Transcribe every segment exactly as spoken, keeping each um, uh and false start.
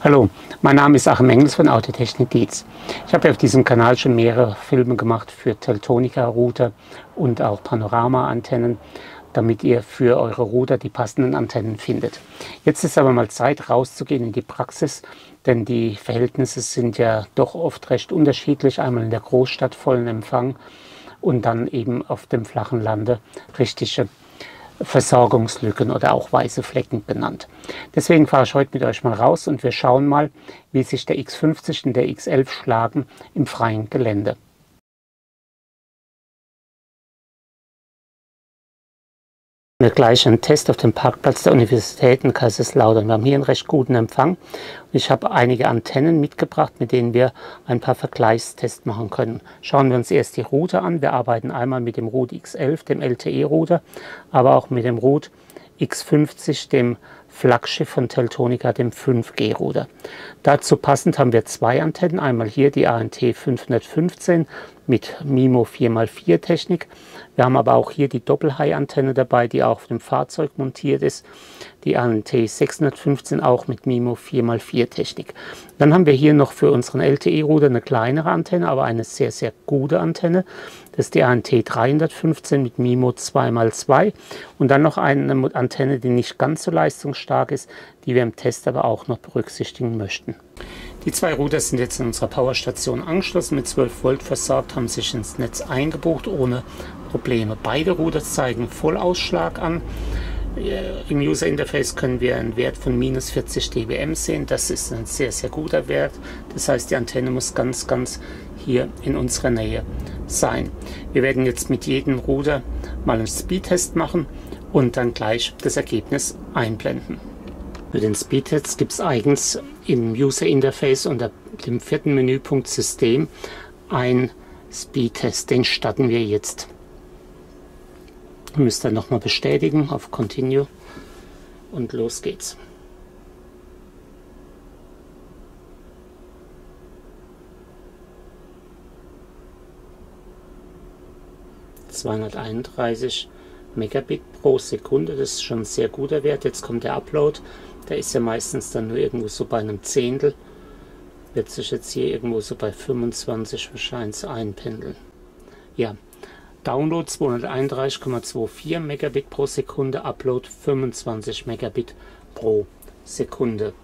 Hallo, mein Name ist Achim Engels von Autotechnik Dietz. Ich habe auf diesem Kanal schon mehrere Filme gemacht für Teltonika-Router und auch Panorama-Antennen, damit ihr für eure Router die passenden Antennen findet. Jetzt ist aber mal Zeit, rauszugehen in die Praxis, denn die Verhältnisse sind ja doch oft recht unterschiedlich. Einmal in der Großstadt vollen Empfang und dann eben auf dem flachen Lande richtige Versorgungslücken oder auch weiße Flecken benannt. Deswegen fahre ich heute mit euch mal raus und wir schauen mal, wie sich der X fünfzig und der X elf schlagen im freien Gelände. Wir gleich einen Test auf dem Parkplatz der Universität in Kaiserslautern. Wir haben hier einen recht guten Empfang. Ich habe einige Antennen mitgebracht, mit denen wir ein paar Vergleichstests machen können. Schauen wir uns erst die Router an. Wir arbeiten einmal mit dem Root X elf, dem L T E-Router, aber auch mit dem Root X fünfzig, dem Flaggschiff von Teltonika, dem fünf G Router. Dazu passend haben wir zwei Antennen. Einmal hier die A N T fünfhundertfünfzehn mit MIMO vier mal vier Technik. Wir haben aber auch hier die Doppel-High-Antenne dabei, die auch auf dem Fahrzeug montiert ist. Die A N T sechshundertfünfzehn auch mit MIMO vier mal vier Technik. Dann haben wir hier noch für unseren L T E-Router eine kleinere Antenne, aber eine sehr, sehr gute Antenne. Das ist die A N T dreihundertfünfzehn mit MIMO zwei mal zwei. Und dann noch eine Antenne, die nicht ganz so leistungsstark ist, die wir im Test aber auch noch berücksichtigen möchten. Die zwei Router sind jetzt in unserer Powerstation angeschlossen, mit zwölf Volt versorgt, haben sich ins Netz eingebucht ohne Probleme. Beide Router zeigen Vollausschlag an. Im User Interface können wir einen Wert von minus vierzig dBm sehen. Das ist ein sehr, sehr guter Wert. Das heißt, die Antenne muss ganz, ganz hier in unserer Nähe sein. Wir werden jetzt mit jedem Router mal einen Speedtest machen und dann gleich das Ergebnis einblenden. Für den Speedtest gibt es eigens im User Interface unter dem vierten Menüpunkt System ein Speedtest. Den starten wir jetzt. Müsst ihr nochmal bestätigen auf Continue und los geht's. zweihunderteinunddreißig Megabit pro Sekunde, das ist schon ein sehr guter Wert. Jetzt kommt der Upload, der ist ja meistens dann nur irgendwo so bei einem Zehntel. Wird sich jetzt hier irgendwo so bei fünfundzwanzig wahrscheinlich einpendeln. Ja. Download zweihunderteinunddreißig Komma vierundzwanzig Megabit pro Sekunde, Upload fünfundzwanzig Megabit pro Sekunde.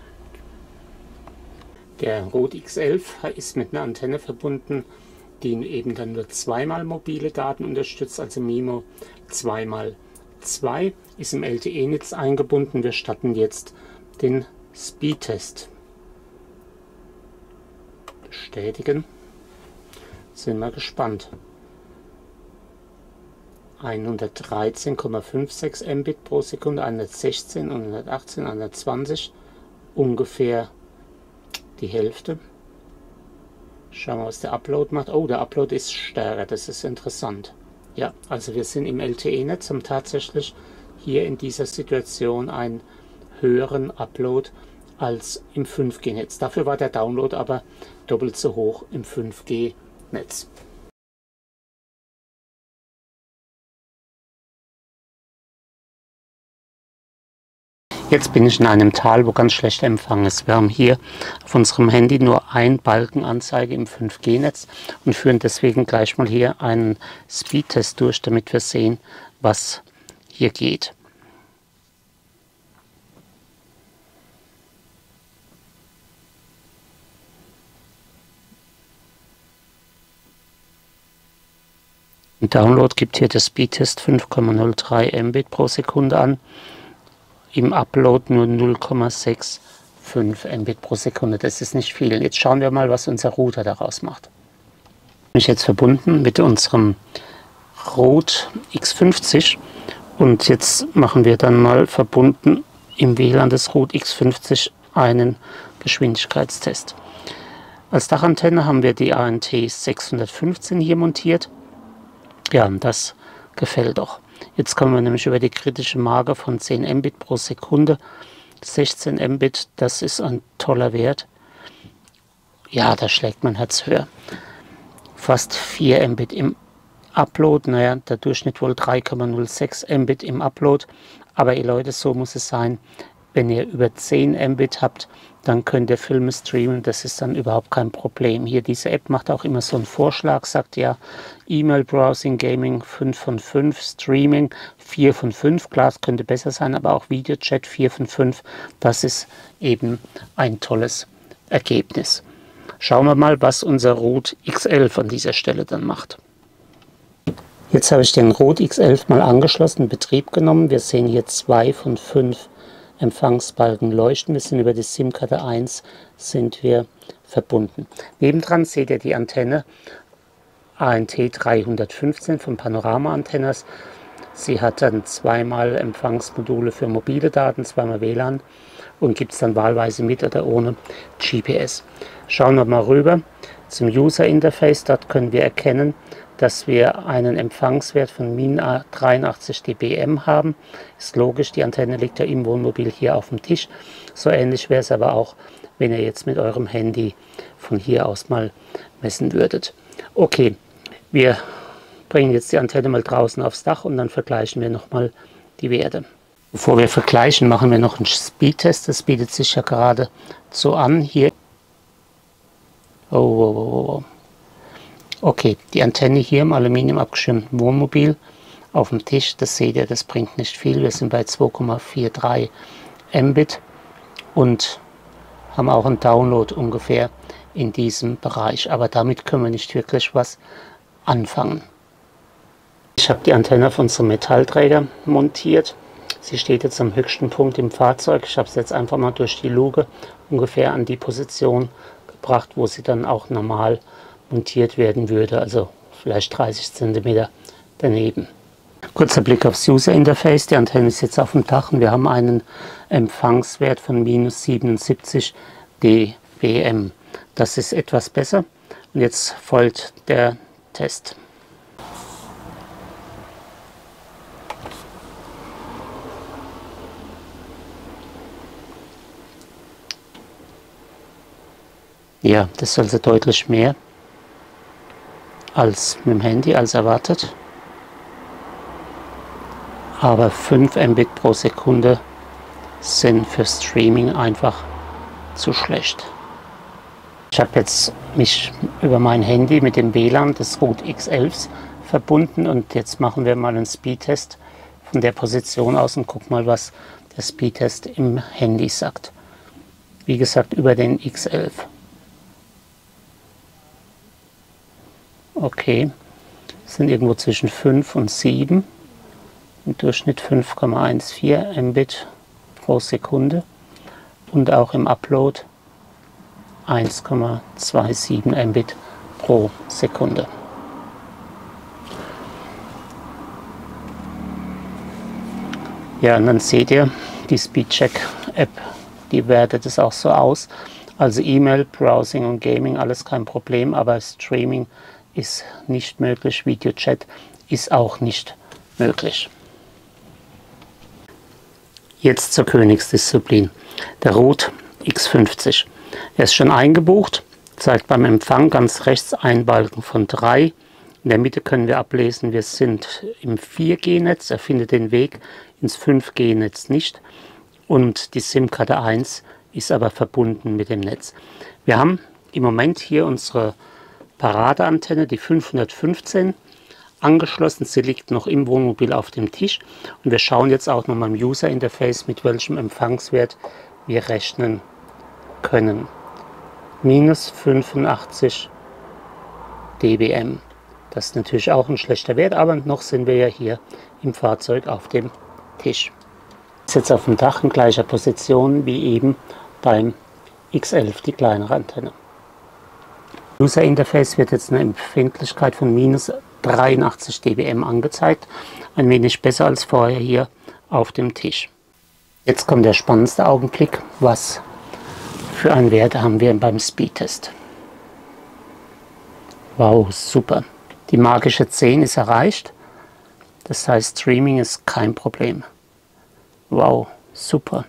Der Root X elf ist mit einer Antenne verbunden, die eben dann nur zweimal mobile Daten unterstützt, also MIMO zwei mal zwei, ist im L T E-Netz eingebunden. Wir starten jetzt den Speedtest. Bestätigen. Sind wir gespannt. hundertdreizehn Komma sechsundfünfzig Mbit pro Sekunde, hundertsechzehn, hundertachtzehn, hundertzwanzig, ungefähr die Hälfte. Schauen wir, was der Upload macht. Oh, der Upload ist stärker, das ist interessant. Ja, also wir sind im L T E-Netz, haben tatsächlich hier in dieser Situation einen höheren Upload als im fünf G Netz. Dafür war der Download aber doppelt so hoch im fünf G Netz. Jetzt bin ich in einem Tal, wo ganz schlechter Empfang ist. Wir haben hier auf unserem Handy nur ein Balkenanzeige im fünf G Netz und führen deswegen gleich mal hier einen Speedtest durch, damit wir sehen, was hier geht. Im Download gibt hier der Speedtest fünf Komma null drei Mbit pro Sekunde an. Im Upload nur null Komma fünfundsechzig Mbit pro Sekunde. Das ist nicht viel. Jetzt schauen wir mal, was unser Router daraus macht. Ich bin jetzt verbunden mit unserem Root X fünfzig und jetzt machen wir dann mal verbunden im W L A N des Root X fünfzig einen Geschwindigkeitstest. Als Dachantenne haben wir die A N T sechshundertfünfzehn hier montiert. Ja, das gefällt doch. Jetzt kommen wir nämlich über die kritische Marke von zehn Mbit pro Sekunde. sechzehn Mbit, das ist ein toller Wert. Ja, da schlägt mein Herz höher. Fast vier Mbit im Upload. Naja, der Durchschnitt wohl drei Komma null sechs Mbit im Upload. Aber ihr Leute, so muss es sein. wenn ihr über zehn Mbit habt, dann könnt ihr Filme streamen, das ist dann überhaupt kein Problem. Hier diese App macht auch immer so einen Vorschlag, sagt ja E-Mail Browsing Gaming fünf von fünf, Streaming vier von fünf, klar, es könnte besser sein, aber auch Videochat vier von fünf, das ist eben ein tolles Ergebnis. Schauen wir mal, was unser Rode X elf an dieser Stelle dann macht. Jetzt habe ich den Rode X elf mal angeschlossen, in Betrieb genommen. Wir sehen hier zwei von fünf Empfangsbalken leuchten. Wir sind über die SIM-Karte eins sind wir verbunden. Nebendran seht ihr die Antenne A N T dreihundertfünfzehn von Panorama Antennas. Sie hat dann zweimal Empfangsmodule für mobile Daten, zweimal W L A N und gibt es dann wahlweise mit oder ohne G P S. Schauen wir mal rüber zum User Interface. Dort können wir erkennen, dass wir einen Empfangswert von min dreiundachtzig dBm haben. Ist logisch, die Antenne liegt ja im Wohnmobil hier auf dem Tisch. So ähnlich wäre es aber auch, wenn ihr jetzt mit eurem Handy von hier aus mal messen würdet. Okay, wir bringen jetzt die Antenne mal draußen aufs Dach und dann vergleichen wir nochmal die Werte. Bevor wir vergleichen, machen wir noch einen Speedtest. Das bietet sich ja gerade so an. Hier. Oh, oh, oh, oh. Okay, die Antenne hier im Aluminium abgeschirmten Wohnmobil auf dem Tisch, das seht ihr, das bringt nicht viel. Wir sind bei zwei Komma dreiundvierzig Mbit und haben auch einen Download ungefähr in diesem Bereich. Aber damit können wir nicht wirklich was anfangen. Ich habe die Antenne auf unserem Metallträger montiert. Sie steht jetzt am höchsten Punkt im Fahrzeug. Ich habe sie jetzt einfach mal durch die Luke ungefähr an die Position gebracht, wo sie dann auch normal montiert werden würde, also vielleicht dreißig Zentimeter daneben. Kurzer Blick aufs User Interface. Die Antenne ist jetzt auf dem Dach und wir haben einen Empfangswert von minus siebenundsiebzig dBm. Das ist etwas besser. Und jetzt folgt der Test. Ja, das ist also deutlich mehr als mit dem Handy, als erwartet. Aber fünf Mbit pro Sekunde sind für Streaming einfach zu schlecht. Ich habe jetzt mich über mein Handy mit dem W L A N des Rode X elf verbunden und jetzt machen wir mal einen Speedtest von der Position aus und gucken mal, was der Speedtest im Handy sagt. Wie gesagt, über den X elf. Okay, sind irgendwo zwischen fünf und sieben, im Durchschnitt fünf Komma vierzehn Mbit pro Sekunde und auch im Upload eins Komma siebenundzwanzig Mbit pro Sekunde. Ja, und dann seht ihr, die Speedcheck-App, die wertet es auch so aus. Also E-Mail, Browsing und Gaming, alles kein Problem, aber Streaming ist nicht möglich, Videochat ist auch nicht möglich. Jetzt zur Königsdisziplin, der Rode X fünfzig. Er ist schon eingebucht, zeigt beim Empfang ganz rechts einen Balken von drei. In der Mitte können wir ablesen, wir sind im vier G Netz, er findet den Weg ins fünf G Netz nicht und die SIM-Karte eins ist aber verbunden mit dem Netz. Wir haben im Moment hier unsere Paradeantenne, die fünfhundertfünfzehn, angeschlossen. Sie liegt noch im Wohnmobil auf dem Tisch. Und wir schauen jetzt auch noch mal im User Interface, mit welchem Empfangswert wir rechnen können. Minus fünfundachtzig dBm. Das ist natürlich auch ein schlechter Wert, aber noch sind wir ja hier im Fahrzeug auf dem Tisch. Ist jetzt auf dem Dach in gleicher Position wie eben beim X elf, die kleinere Antenne. User Interface wird jetzt eine Empfindlichkeit von minus dreiundachtzig dBm angezeigt. Ein wenig besser als vorher hier auf dem Tisch. Jetzt kommt der spannendste Augenblick. Was für einen Wert haben wir beim Speedtest? Wow, super. Die magische zehn ist erreicht. Das heißt, Streaming ist kein Problem. Wow, super.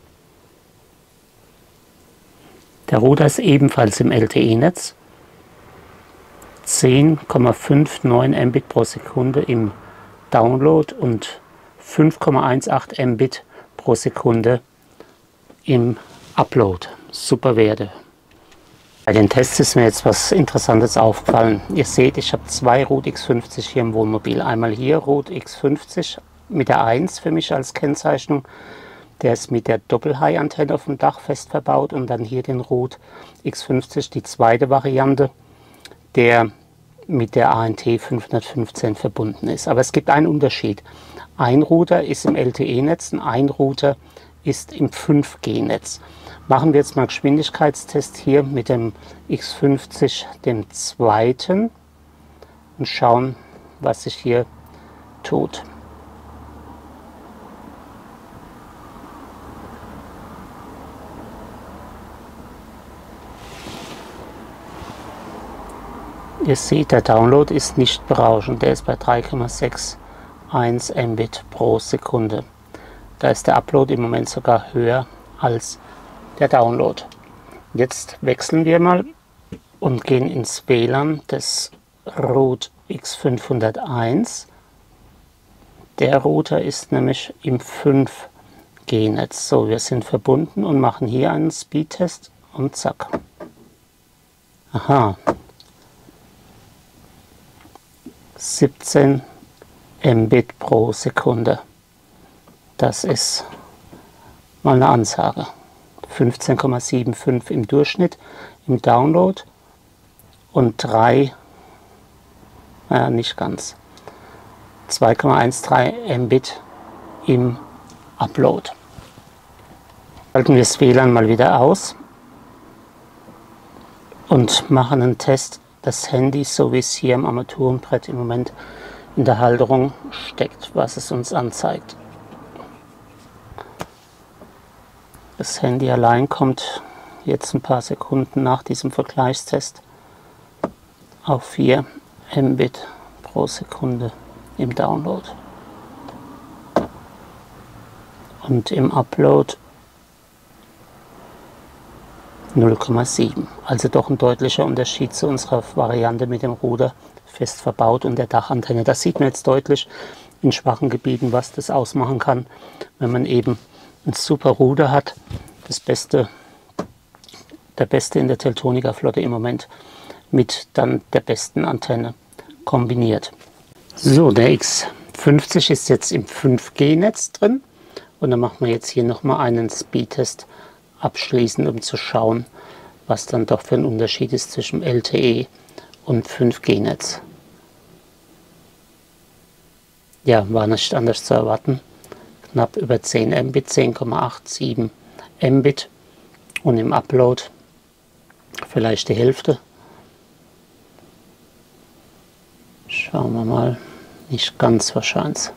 Der Router ist ebenfalls im L T E-Netz. zehn Komma neunundfünfzig Mbit pro Sekunde im Download und fünf Komma achtzehn Mbit pro Sekunde im Upload. Super Werte. Bei den Tests ist mir jetzt was Interessantes aufgefallen. Ihr seht, ich habe zwei Root X fünfzig hier im Wohnmobil. Einmal hier Root X fünfzig mit der eins für mich als Kennzeichnung. Der ist mit der Doppel-High-Antenne auf dem Dach fest verbaut. Und dann hier den Root X fünfzig, die zweite Variante, der mit der A N T fünfhundertfünfzehn verbunden ist. Aber es gibt einen Unterschied. Ein Router ist im L T E-Netz und ein Router ist im fünf G Netz. Machen wir jetzt mal Geschwindigkeitstest hier mit dem X fünfzig, dem zweiten, und schauen, was sich hier tut. Ihr seht, der Download ist nicht berauschend, der ist bei drei Komma einundsechzig Mbit pro Sekunde. Da ist der Upload im Moment sogar höher als der Download. Jetzt wechseln wir mal und gehen ins W L A N des Root X fünfhunderteins. Der Router ist nämlich im fünf G Netz. So, wir sind verbunden und machen hier einen Speedtest und zack. Aha. siebzehn Mbit pro Sekunde. Das ist mal eine Ansage. fünfzehn Komma fünfundsiebzig im Durchschnitt im Download und drei, naja, nicht ganz, zwei Komma dreizehn Mbit im Upload. Schalten wir das W L A N mal wieder aus und machen einen Test. Das Handy, so wie es hier am Armaturenbrett im Moment in der Halterung steckt, was es uns anzeigt. Das Handy allein kommt jetzt ein paar Sekunden nach diesem Vergleichstest auf vier Mbit pro Sekunde im Download. Und im Upload null Komma sieben. Also doch ein deutlicher Unterschied zu unserer Variante mit dem Ruder fest verbaut und der Dachantenne. Das sieht man jetzt deutlich in schwachen Gebieten, was das ausmachen kann, wenn man eben ein super Ruder hat. Das Beste, der Beste in der Teltonika Flotte im Moment mit dann der besten Antenne kombiniert. So, der X fünfzig ist jetzt im fünf G Netz drin und dann machen wir jetzt hier nochmal einen Speedtest abschließend, um zu schauen, was dann doch für ein Unterschied ist zwischen L T E und fünf G Netz. Ja, war nicht anders zu erwarten. Knapp über zehn Mbit, zehn Komma siebenundachtzig Mbit und im Upload vielleicht die Hälfte. Schauen wir mal, nicht ganz wahrscheinlich.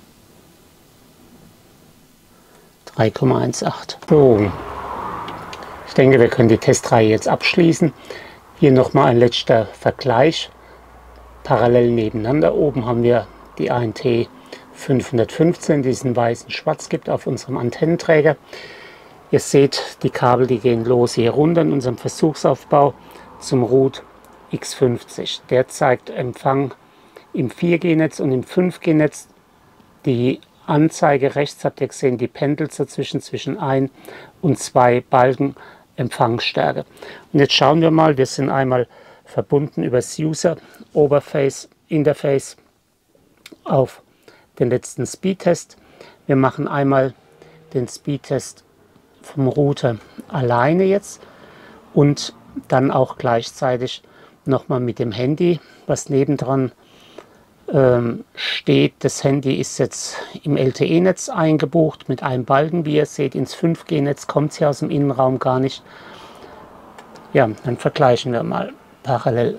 drei Komma achtzehn. So. Ich denke, wir können die Testreihe jetzt abschließen. Hier nochmal ein letzter Vergleich. Parallel nebeneinander. Oben haben wir die A N T fünfhundertfünfzehn, die diesen weißen Schwarz gibt auf unserem Antennenträger. Ihr seht, die Kabel, die gehen los hier runter in unserem Versuchsaufbau zum Root X fünfzig. Der zeigt Empfang im vier G Netz und im fünf G Netz. Die Anzeige rechts habt ihr gesehen, die pendelt so zwischen, zwischen ein und zwei Balken Empfangsstärke. Und jetzt schauen wir mal, wir sind einmal verbunden über das User Oberface Interface auf den letzten Speedtest. Wir machen einmal den Speedtest vom Router alleine jetzt und dann auch gleichzeitig nochmal mit dem Handy, was nebendran ähm, steht. Das Handy ist jetzt im L T E Netz eingebucht mit einem Balken, wie ihr seht. Ins fünf G Netz kommt es ja aus dem Innenraum gar nicht. Ja, dann vergleichen wir mal parallel.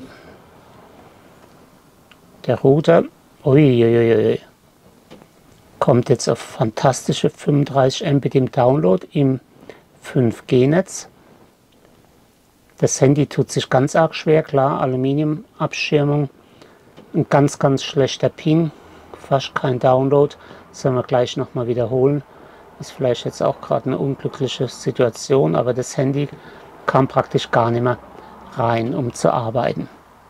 Der Router, uiuiui, kommt jetzt auf fantastische fünfunddreißig Mbit im Download im fünf G Netz. Das Handy tut sich ganz arg schwer, klar, Aluminiumabschirmung, ein ganz, ganz schlechter Ping, fast kein Download. Das sollen wir gleich nochmal wiederholen. Ist vielleicht jetzt auch gerade eine unglückliche Situation, aber das Handy kam praktisch gar nicht mehr rein, um zu arbeiten.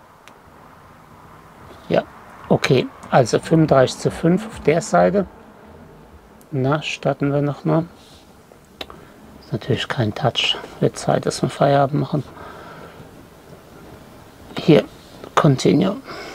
Ja, okay, also fünfunddreißig zu fünf auf der Seite. Na, starten wir nochmal. Natürlich kein Touch. Wird Zeit, dass wir Feierabend machen. Hier, Continue.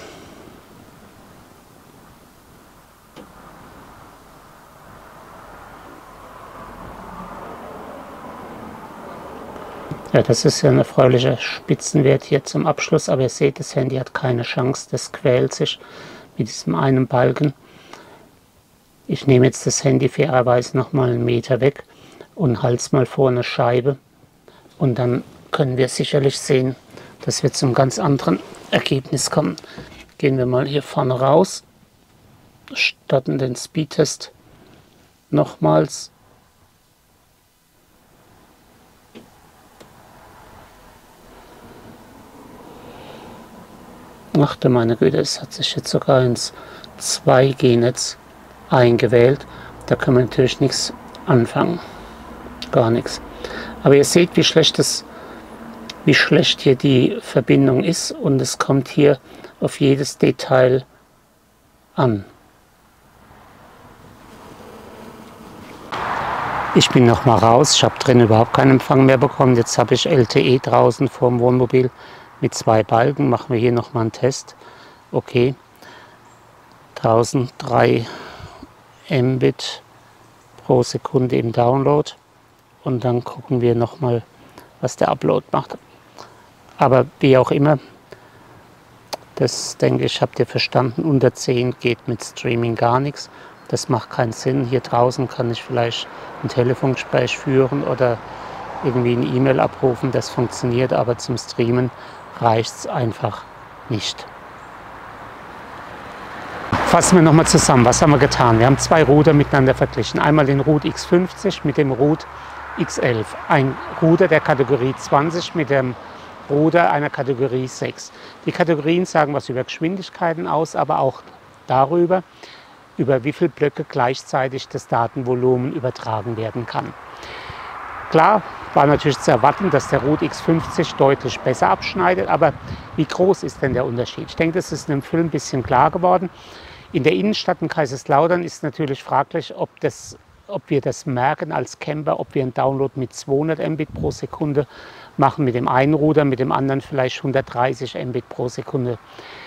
Ja, das ist ja ein erfreulicher Spitzenwert hier zum Abschluss, aber ihr seht, das Handy hat keine Chance, das quält sich mit diesem einen Balken. Ich nehme jetzt das Handy fairerweise nochmal einen Meter weg und halte es mal vor eine Scheibe und dann können wir sicherlich sehen, dass wir zum ganz anderen Ergebnis kommen. Gehen wir mal hier vorne raus, starten den Speedtest nochmals. Ach du meine Güte, es hat sich jetzt sogar ins zwei G Netz eingewählt. Da können wir natürlich nichts anfangen. Gar nichts. Aber ihr seht, wie schlecht, das, wie schlecht hier die Verbindung ist und es kommt hier auf jedes Detail an. Ich bin noch mal raus, ich habe drin überhaupt keinen Empfang mehr bekommen. Jetzt habe ich L T E draußen vor dem Wohnmobil mit zwei Balken. Machen wir hier noch mal einen Test. Okay. draußen drei Mbit pro Sekunde im Download. Und dann gucken wir noch mal, was der Upload macht. Aber wie auch immer, das denke ich, habt ihr verstanden, unter zehn geht mit Streaming gar nichts. Das macht keinen Sinn. Hier draußen kann ich vielleicht ein Telefongespräch führen oder irgendwie eine E-Mail abrufen. Das funktioniert, aber zum Streamen reicht es einfach nicht. Fassen wir nochmal zusammen, was haben wir getan? Wir haben zwei Ruder miteinander verglichen. Einmal den Root X fünfzig mit dem Root X elf. Ein Ruder der Kategorie zwanzig mit dem Ruder einer Kategorie sechs. Die Kategorien sagen was über Geschwindigkeiten aus, aber auch darüber, über wie viele Blöcke gleichzeitig das Datenvolumen übertragen werden kann. Klar war natürlich zu erwarten, dass der Root X fünfzig deutlich besser abschneidet, aber wie groß ist denn der Unterschied? Ich denke, das ist in dem Film ein bisschen klar geworden. In der Innenstadt in Kaiserslautern ist natürlich fraglich, ob, das, ob wir das merken als Camper, ob wir einen Download mit zweihundert Mbit pro Sekunde machen, mit dem einen Ruder, mit dem anderen vielleicht hundertdreißig Mbit pro Sekunde.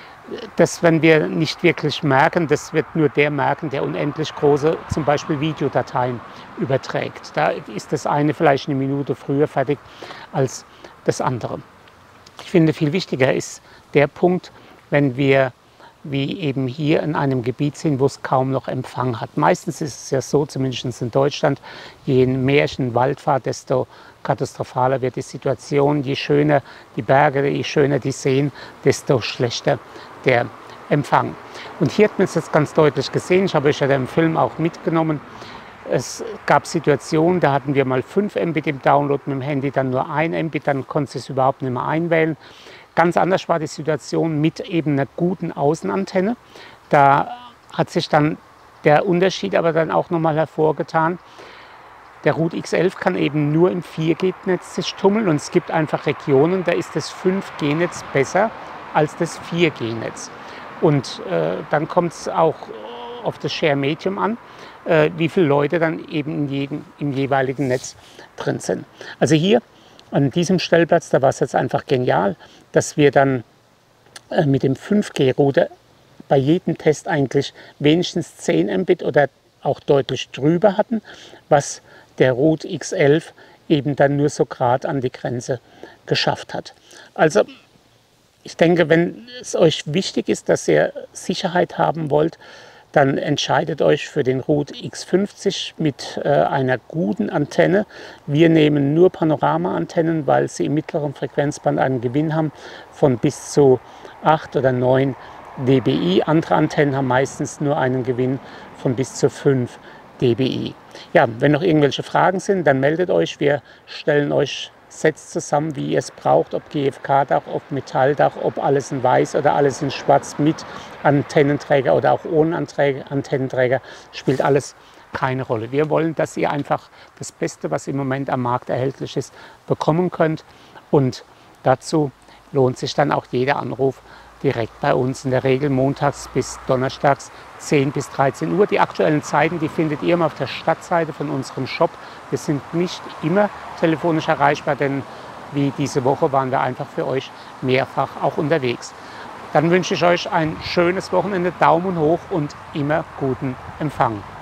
Das, wenn wir nicht wirklich merken, das wird nur der merken, der unendlich große, zum Beispiel Videodateien überträgt. Da ist das eine vielleicht eine Minute früher fertig als das andere. Ich finde, viel wichtiger ist der Punkt, wenn wir wie eben hier in einem Gebiet sind, wo es kaum noch Empfang hat. Meistens ist es ja so, zumindest in Deutschland, je mehr ich in den Wald fahre, desto katastrophaler wird die Situation. Je schöner die Berge, je schöner die Seen, desto schlechter der Empfang. Und hier hat man es jetzt ganz deutlich gesehen, ich habe euch ja im Film auch mitgenommen, es gab Situationen, da hatten wir mal fünf Mbit im Download mit dem Handy, dann nur ein Mbit, dann konnte es überhaupt nicht mehr einwählen. Ganz anders war die Situation mit eben einer guten Außenantenne. Da hat sich dann der Unterschied aber dann auch nochmal hervorgetan. Der Root X elf kann eben nur im vier G Netz sich tummeln und es gibt einfach Regionen, da ist das fünf G Netz besser als das vier G Netz. Und äh, dann kommt es auch auf das Share Medium an, äh, wie viele Leute dann eben in jedem, im jeweiligen Netz drin sind. Also hier an diesem Stellplatz, da war es jetzt einfach genial, dass wir dann äh, mit dem fünf G Router bei jedem Test eigentlich wenigstens zehn Mbit oder auch deutlich drüber hatten, was der Root X elf eben dann nur so gerade an die Grenze geschafft hat. Also ich denke, wenn es euch wichtig ist, dass ihr Sicherheit haben wollt, dann entscheidet euch für den Root X fünfzig mit äh, einer guten Antenne. Wir nehmen nur Panorama-Antennen, weil sie im mittleren Frequenzband einen Gewinn haben von bis zu acht oder neun dBi. Andere Antennen haben meistens nur einen Gewinn von bis zu fünf dBi. Ja, wenn noch irgendwelche Fragen sind, dann meldet euch. Wir stellen euch Sets zusammen, wie ihr es braucht, ob G F K-Dach, ob Metalldach, ob alles in weiß oder alles in schwarz mit Antennenträger oder auch ohne Antennenträger, spielt alles keine Rolle. Wir wollen, dass ihr einfach das Beste, was im Moment am Markt erhältlich ist, bekommen könnt und dazu lohnt sich dann auch jeder Anruf direkt bei uns, in der Regel montags bis donnerstags zehn bis dreizehn Uhr. Die aktuellen Zeiten, die findet ihr immer auf der Stadtseite von unserem Shop. Wir sind nicht immer telefonisch erreichbar, denn wie diese Woche waren wir einfach für euch mehrfach auch unterwegs. Dann wünsche ich euch ein schönes Wochenende, Daumen hoch und immer guten Empfang.